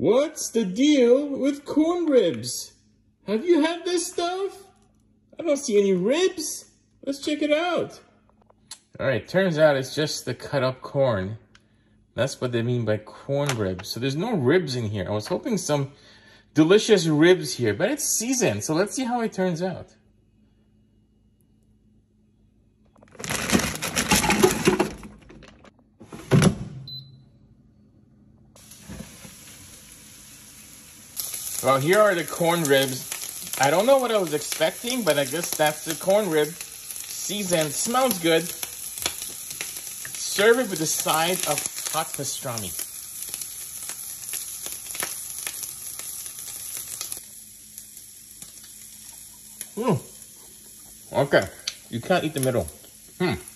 What's the deal with corn ribs? Have you had this stuff? I don't see any ribs. Let's check it out. All right, turns out it's just the cut up corn. That's what they mean by corn ribs. So there's no ribs in here. I was hoping some delicious ribs here, but it's seasoned. So let's see how it turns out. Well, here are the corn ribs. I don't know what I was expecting, but I guess that's the corn rib. Seasoned, smells good. Serve it with a side of hot pastrami. Okay, you can't eat the middle.